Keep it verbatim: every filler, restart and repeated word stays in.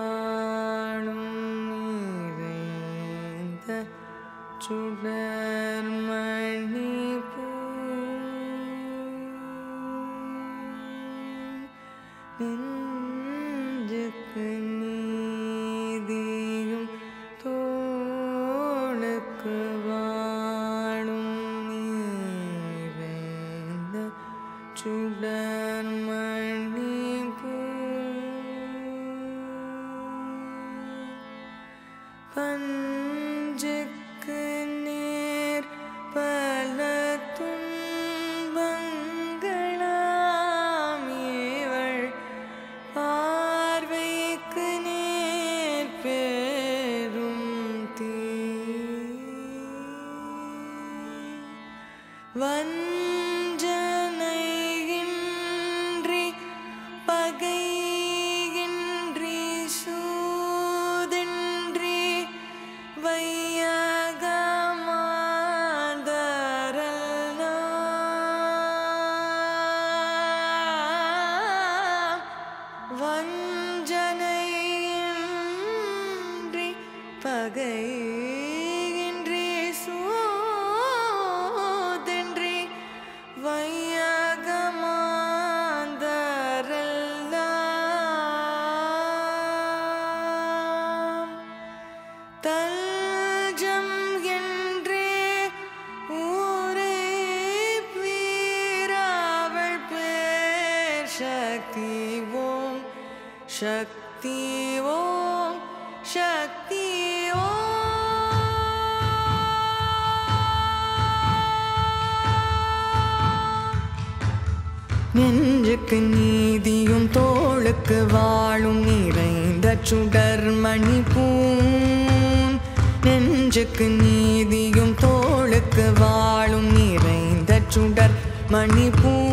வாழும் நிறைந்த சுடர்மணி நெஞ்சுக்கு நீதியும் தோளுக்கு வாழும் நிறைந்த சுடர்மணி பஞ்சுக்கு நேர் பல துன்பங்களாம் இவள் பார்வைக்கு நேர் பெரும் தீ வஞ்சனையின்றி பகையின்றி சூதின்றி வையகமாதரலாம் வஞ்சனையின்றி பகையின்றி சூதின்றி வையகமாதரலாம் தல்ஜம் என்றே ஊரை வீராவள் பேர் சக்தி ஓம் சக்தி ஓம் சக்தி ஓம் நெஞ்சுக்கு நீதியும் தோளுக்கு வாழும் நிறைந்த சுடர்மணி பூன் நெஞ்சுக்கு நீதியும் தோளுக்கு வாழும் நிறைந்த சுடர் மணி பூ